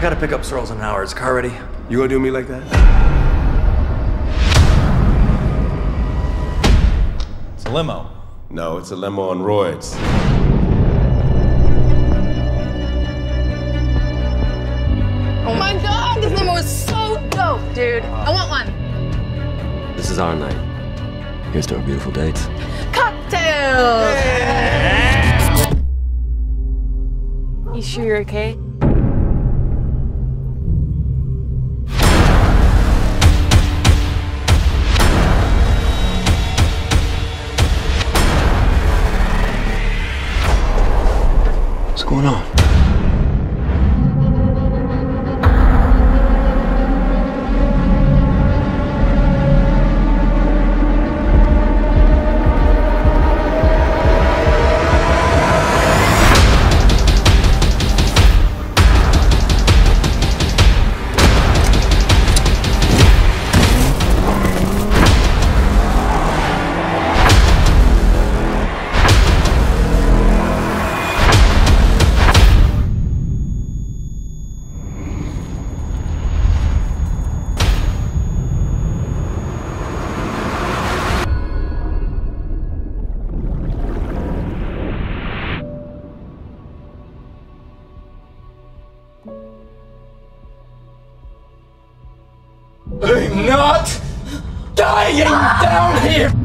gotta pick up Searles in an hour. Is car ready? You gonna do me like that? It's a limo. No, it's a limo on roids. Oh my god, this limo is so dope, dude. I want one. This is our night. Here's to our beautiful dates. Cocktails! You sure you're okay? What's going on? I'm not dying down here!